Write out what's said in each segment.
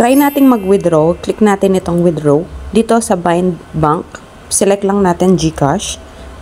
try nating mag-withdraw. Click natin itong withdraw. Dito sa Bind Bank, select lang natin GCash.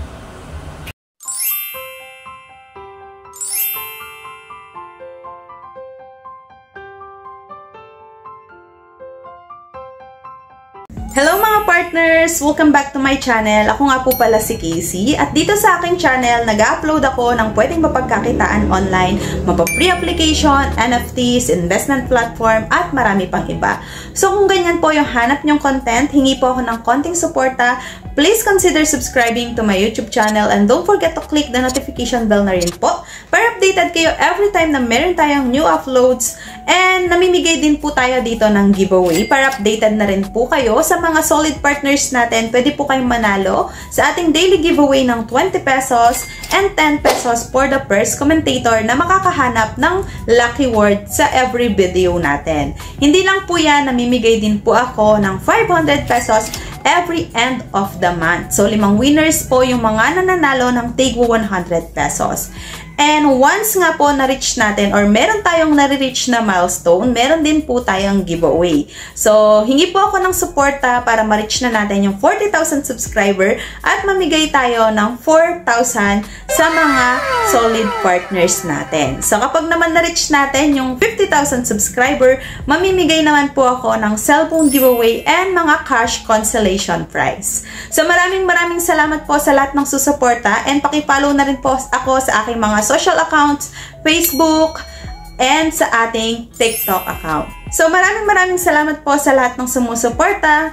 Hello mga partners! Welcome back to my channel. Ako nga po pala si Casey at dito sa aking channel nag-upload ako ng pwedeng mapagkakitaan online, mapa-free application, NFTs, investment platform at marami pang iba. So kung ganyan po yung hanap nyong content, hingi po ako ng konting suporta, please consider subscribing to my YouTube channel and don't forget to click the notification bell na rin po para updated kayo every time na meron tayong new uploads. And namimigay din po tayo dito ng giveaway para updated na rin po kayo sa mga solid partners natin. Pwede po kayong manalo sa ating daily giveaway ng 20 pesos and 10 pesos for the first commentator na makakahanap ng lucky word sa every video natin. Hindi lang po yan, namimigay din po ako ng 500 pesos every end of the month. So 5 winners po yung mga nananalo ng tigwa 100 pesos. And once nga po na-reach natin or meron tayong nare-reach na milestone, meron din po tayong giveaway. So, hingi po ako ng suporta para ma-reach na natin yung 40,000 subscriber at mamigay tayo ng 4,000 sa mga solid partners natin. So, kapag naman na-reach natin yung 50,000 subscriber, mamimigay naman po ako ng cellphone giveaway and mga cash consolation prize. So, maraming salamat po sa lahat ng susuporta and pakipollow na rin po ako sa aking mga social accounts, Facebook, and sa ating TikTok account. So maraming salamat po sa lahat ng sumusuporta.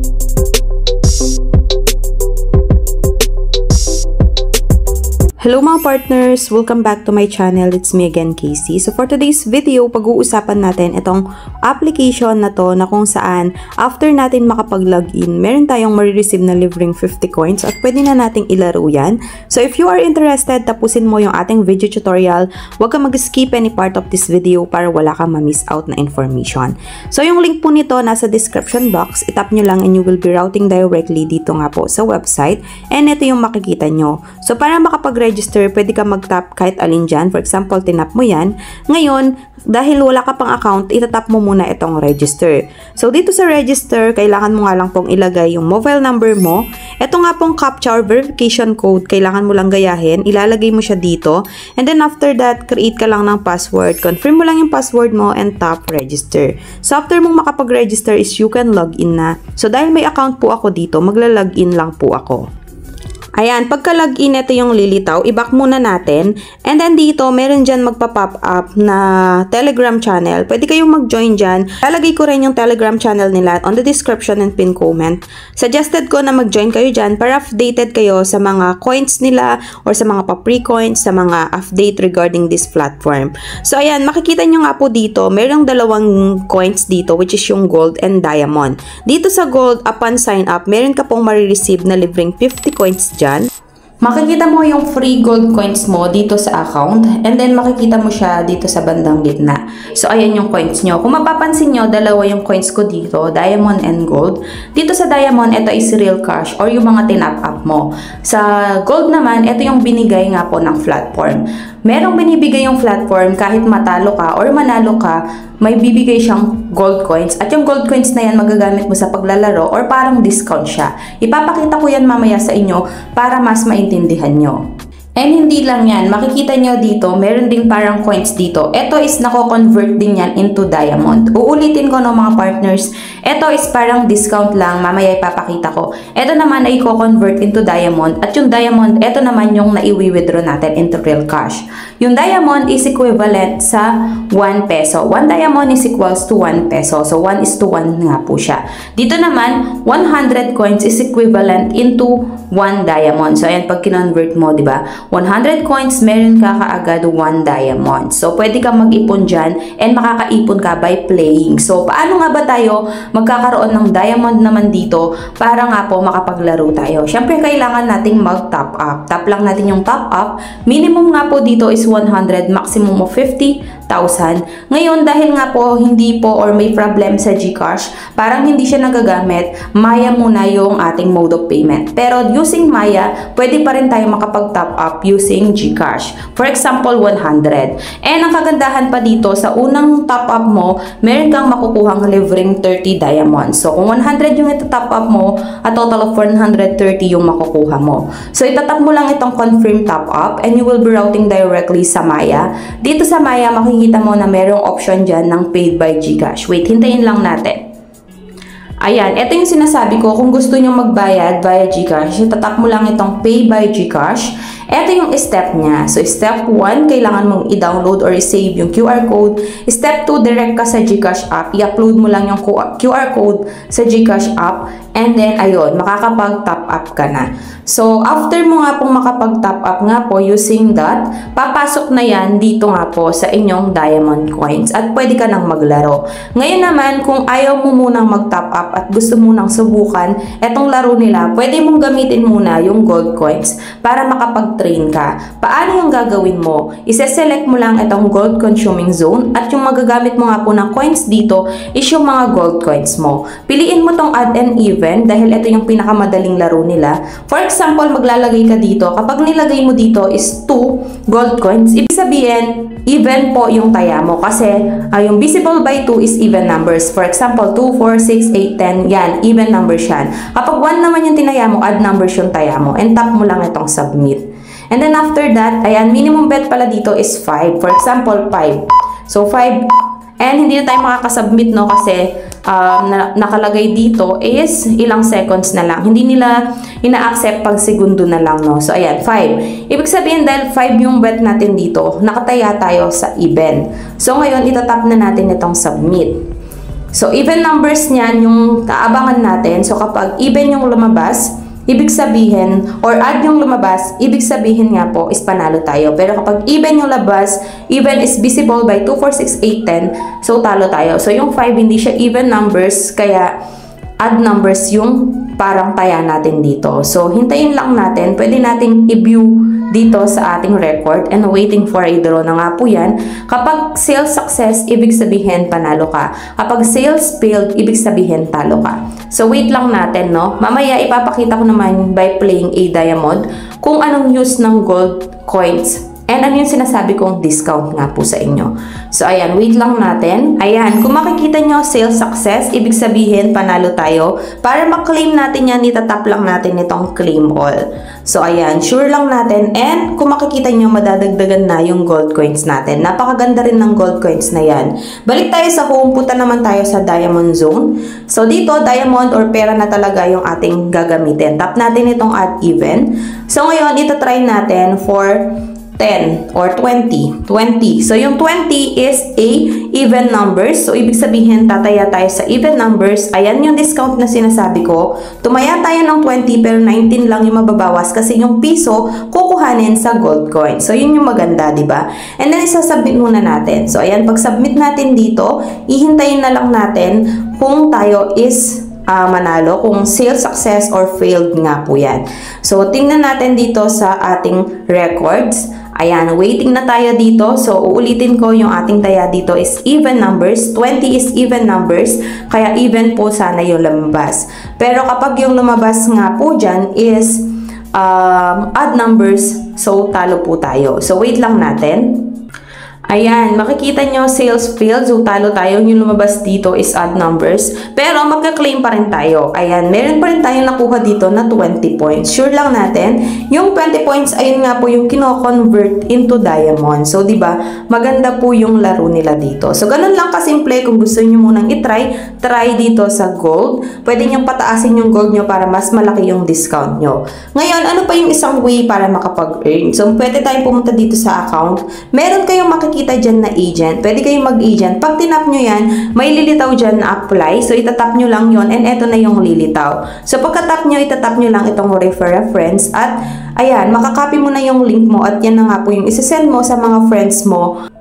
Hello mga partners! Welcome back to my channel. It's me again, Casey. So for today's video, pag-uusapan natin itong application na to na kung saan after natin makapag-login, meron tayong marireceive na libreng 50 coins at pwede na nating ilaro yan. So if you are interested, tapusin mo yung ating video tutorial. Huwag ka mag-skip any part of this video para wala kang ma-miss out na information. So yung link po nito nasa description box. Itap nyo lang and you will be routing directly dito nga po sa website. And ito yung makikita nyo. So para makapag-register, pwede ka mag-tap kahit alin dyan. For example, tinap mo yan. Ngayon, dahil wala ka pang account, itatap mo muna itong register. So, dito sa register, kailangan mo nga lang pong ilagay yung mobile number mo. Ito nga pong CAPTCHA or verification code, kailangan mo lang gayahin. Ilalagay mo siya dito. And then after that, create ka lang ng password. Confirm mo lang yung password mo and tap register. So, after mong makapag-register is you can log in na. So, dahil may account po ako dito, magla-login lang po ako. Ayan, pagka-login, ito yung lilitaw. I-back muna natin. And then dito, meron dyan magpa-pop up na Telegram channel. Pwede kayong mag-join dyan. Lalagay ko rin yung Telegram channel nila on the description and pin comment. Suggested ko na mag-join kayo dyan para updated kayo sa mga coins nila or sa mga pa-free coins, sa mga update regarding this platform. So, ayan, makikita nyo nga po dito, merong 2 coins dito which is yung gold and diamond. Dito sa gold, upon sign up, meron ka pong marireceive na libreng 50 coins dyan. Makikita mo yung free gold coins mo dito sa account and then makikita mo siya dito sa bandang gitna. So, ayan yung coins nyo. Kung mapapansin nyo, dalawa yung coins ko dito, diamond and gold. Dito sa diamond, ito is real cash or yung mga tinap up mo. Sa gold naman, ito yung binigay nga po ng platform. Merong binibigay yung platform kahit matalo ka or manalo ka, may bibigay siyang gold coins. At yung gold coins na yan magagamit mo sa paglalaro or parang discount siya. Ipapakita ko yan mamaya sa inyo para mas maintindihan nyo. And hindi lang yan, makikita nyo dito, meron din parang coins dito. Ito is nako-convert din yan into diamond. Uulitin ko no mga partners, ito is parang discount lang, mamaya ipapakita ko. Ito naman ay i-convert into diamond. At yung diamond, ito naman yung naiwi-withdraw natin into real cash. Yung diamond is equivalent sa 1 peso. 1 diamond is equals to 1 peso. So 1:1 nga po siya. Dito naman, 100 coins is equivalent into 1 diamond. So ayan, pag kinonvert mo, di ba? 100 coins, meron ka kaagad 1 diamond. So, pwede kang mag-ipon dyan and makakaipon ka by playing. So, paano nga ba tayo magkakaroon ng diamond naman dito para nga po makapaglaro tayo? Siyempre, kailangan nating mag-top up. Tap lang natin yung top up. Minimum nga po dito is 100, maximum of 50. Ngayon, dahil nga po hindi po or may problem sa GCash, parang hindi siya nagagamit, Maya muna yung ating mode of payment. Pero using Maya, pwede pa rin tayo makapag-top up using GCash. For example, 100. And ang kagandahan pa dito, sa unang top up mo, meron kang makukuhang libreng 30 diamonds. So, kung 100 yung ito-top up mo, a total of 130 yung makukuha mo. So, itatap mo lang itong confirm top up and you will be routing directly sa Maya. Dito sa Maya, makikita mo na merong option dyan ng paid by GCash. Wait, hintayin lang natin. Ayan, ito yung sinasabi ko, kung gusto nyo magbayad via GCash, itatap mo lang itong pay by GCash. Ito yung step niya. So, step 1, kailangan mong i-download or i-save yung QR code. Step 2, direct ka sa GCash app. I-upload mo lang yung QR code sa GCash app. And then, ayun, makakapag-top up ka na. So, after mo nga pong makapag-top up nga po using that, papasok na yan dito nga po sa inyong diamond coins at pwede ka nang maglaro. Ngayon naman, kung ayaw mo munang mag-top up at gusto mo nang subukan etong laro nila, pwede mong gamitin muna yung gold coins para makapag-train ka. Paano yung gagawin mo? Isa-select mo lang itong gold consuming zone at yung magagamit mo nga po ng coins dito is yung mga gold coins mo. Piliin mo tong add and even dahil ito yung pinakamadaling laro nila. For example, maglalagay ka dito. Kapag nilagay mo dito is 2 gold coins, ibig sabihin, even po yung taya mo. Kasi yung visible by 2 is even numbers. For example, 2, 4, 6, 8, 10, yan, even numbers yan. Kapag 1 naman yung tinaya mo, add numbers yung taya mo. And tap mo lang itong submit. And then after that, ayan, minimum bet pala dito is 5. For example, 5. So, 5. And hindi na tayo makakasubmit, no? Kasi nakalagay dito is ilang seconds na lang. Hindi nila ina-accept pag segundo na lang, no? So, ayan, 5. Ibig sabihin, dahil 5 yung bet natin dito, nakataya tayo sa even. So, ngayon, itatap na natin itong submit. So, even numbers niyan yung kaabangan natin. So, kapag even yung lumabas, ibig sabihin, or add yung lumabas, ibig sabihin nga po is panalo tayo. Pero kapag even yung labas, even is visible by 2, 4, 6, 8, 10, so talo tayo. So yung 5 hindi siya even numbers, kaya add numbers yung parang taya natin dito. So hintayin lang natin, pwede nating i-view dito sa ating record and waiting for a draw na nga po yan. Kapag sales success, ibig sabihin panalo ka. Kapag sales failed, ibig sabihin talo ka. So wait lang natin, no? Mamaya ipapakita ko naman by playing a diamond kung anong use ng gold coins and ano yung sinasabi kong discount nga po sa inyo. So ayan, wait lang natin. Ayan, kung makikita nyo sales success, ibig sabihin panalo tayo. Para maklaim natin yan, itatap lang natin itong claim all. So ayan, sure lang natin, and kung makikita nyo, madadagdagan na yung gold coins natin. Napakaganda rin ng gold coins na yan. Balik tayo sa home, punta naman tayo sa diamond zone. So dito, diamond or pera na talaga yung ating gagamitin. Tap natin itong add even. So ngayon, itatry natin for 10 or 20. So, yung 20 is a even numbers. So, ibig sabihin, tataya tayo sa even numbers. Ayan yung discount na sinasabi ko. Tumaya tayo ng 20 pero 19 lang yung mababawas kasi yung piso kukuhanin sa gold coin. So, yun yung maganda, diba? And then, isasubmit muna natin. So, ayan, pag submit natin dito, ihintayin na lang natin kung tayo is manalo, kung sales success or failed nga po yan. So, tingnan natin dito sa ating records. Ayan, waiting na tayo dito. So, uulitin ko yung ating taya dito is even numbers. 20 is even numbers. Kaya even po sana yung lumabas. Pero kapag yung lumabas nga po dyan is odd numbers, so talo po tayo. So, wait lang natin. Ayan, makikita nyo sales failed, so talo tayo. Yung lumabas dito is odd numbers. Pero magka-claim pa rin tayo. Ayan, meron pa rin tayong nakuha dito na 20 points. Sure lang natin, yung 20 points, ayun nga po yung kino-convert into diamond. So, diba, maganda po yung laro nila dito. So, ganun lang kasimple. Kung gusto nyo munang itry, try dito sa gold. Pwede nyo pataasin yung gold nyo para mas malaki yung discount nyo. Ngayon, ano pa yung isang way para makapag-earn? So, pwede tayong pumunta dito sa account. Meron kayong makikita dyan na agent. Pwede kayong mag-agent. Pag tinap nyo yan, may lilitaw dyan na apply. So, itatap nyo lang yon and eto na yung lilitaw. So, pagkatap nyo, itatap nyo lang itong refer a friends at ayan, makakopy mo na yung link mo at yan na nga po yung isasend mo sa mga friends mo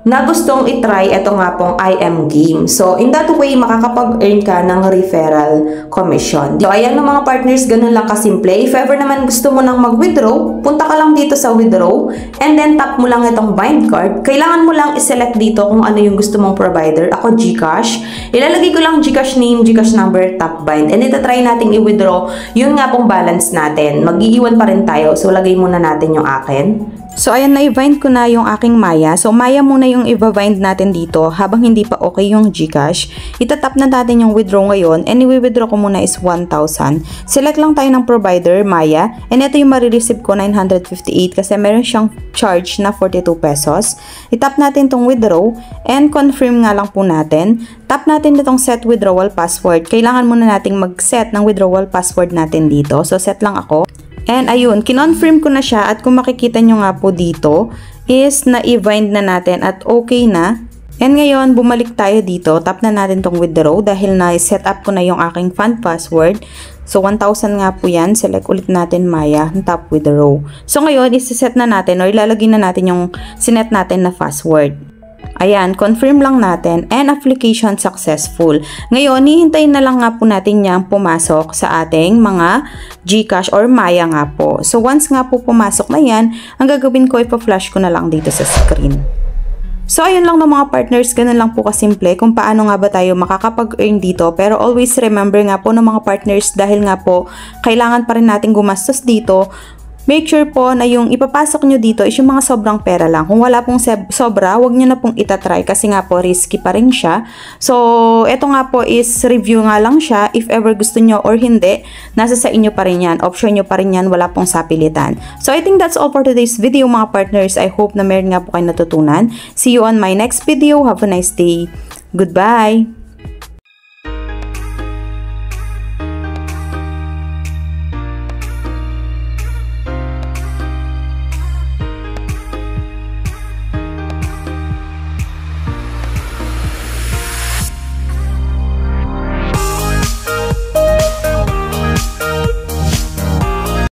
na gustong itry ito nga pong IM game. So, in that way, makakapag-earn ka ng referral commission. So, ayan mga partners, ganun lang kasimple. If ever naman gusto mo nang mag-withdraw, punta ka lang dito sa withdraw and then tap mo lang itong bind card. Kailangan mo lang i-select dito kung ano yung gusto mong provider. Ako, GCash. Ilalagay ko lang GCash name, GCash number, tap bind. And itatry natin i-withdraw yun nga pong balance natin. Mag-iiwan pa rin tayo. So, lagay muna natin yung akin. So, ayan, na-bind ko na yung aking Maya. So, Maya muna yung i-bind natin dito habang hindi pa okay yung GCash. Itatap na natin yung withdraw ngayon and i-withdraw ko muna is 1,000. Select lang tayo ng provider, Maya. And ito yung marireceive ko, 958 kasi meron siyang charge na 42 pesos. Itap natin tong withdraw and confirm nga lang po natin. Tap natin itong set withdrawal password. Kailangan muna nating mag-set ng withdrawal password natin dito. So, set lang ako. And ayun, kinonfirm ko na siya at kung makikita nyo nga po dito is na-bind na natin at okay na. And ngayon, bumalik tayo dito. Tap na natin tong withdraw dahil na-set up ko na yung aking fund password. So, 1,000 nga po yan. Select ulit natin Maya, tap withdraw. So, ngayon, isi-set na natin or ilalagay na natin yung sinet natin na password. Ayan, confirm lang natin and application successful. Ngayon, hihintayin na lang nga po natin niyang pumasok sa ating mga GCash or Maya nga po. So, once nga po pumasok na yan, ang gagawin ko, ipa-flash ko na lang dito sa screen. So, ayun lang ng mga partners, ganun lang po kasimple kung paano nga ba tayo makakapag-earn dito. Pero always remember nga po ng mga partners dahil nga po, kailangan pa rin natin gumastos dito. Make sure po na yung ipapasok nyo dito is yung mga sobrang pera lang. Kung wala pong sobra, wag nyo na pong itatry kasi nga po risky pa rin siya. So, eto nga po is review nga lang siya. If ever gusto nyo or hindi, nasa sa inyo pa rin yan. Option nyo pa rin yan, wala pong sapilitan. So, I think that's all for today's video mga partners. I hope na meron nga po kayo natutunan. See you on my next video. Have a nice day. Goodbye!